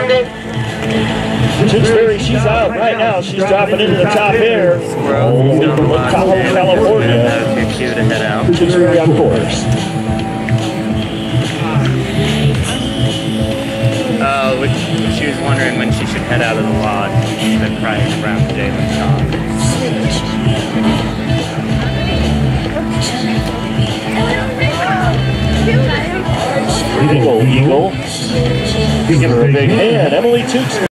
Tewksbury, she's out right now. She's dropping into the top air. California. Tewksbury on course. She was wondering when she should head out of the lodge. She's been crying around the day when gone. Eagle. Give her a big hand. Emily Tewksbury.